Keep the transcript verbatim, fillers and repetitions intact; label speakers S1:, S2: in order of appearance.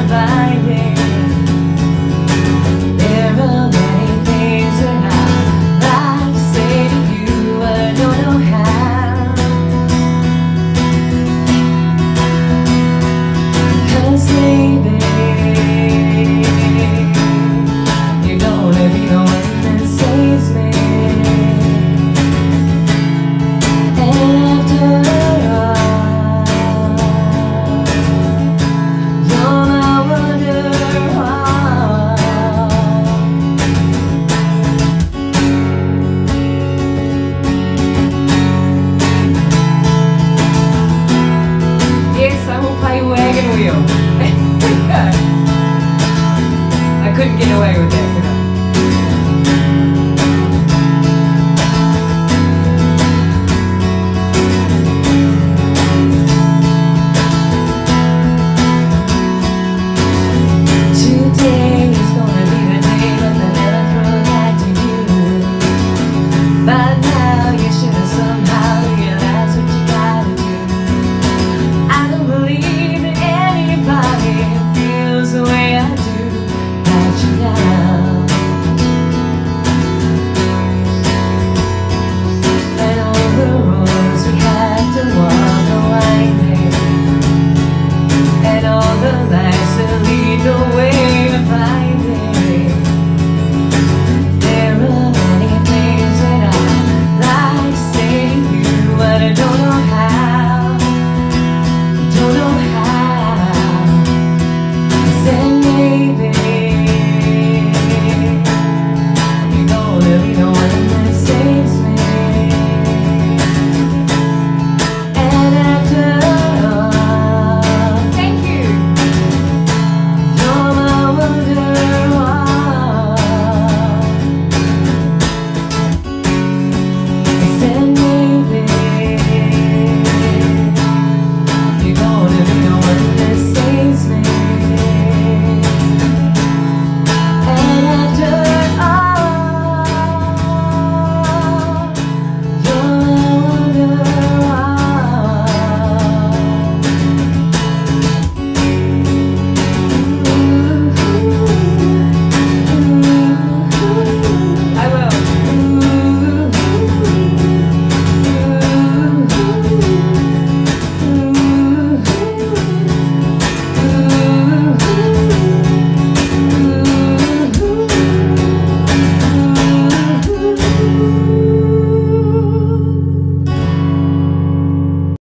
S1: providing. There are many things that I'd like to say to you, I don't know how. 'Cause baby, you don't let me know when that saves me. After all, you're my Wonderwall. Yes, I will play wagon wheel. I couldn't get away with it.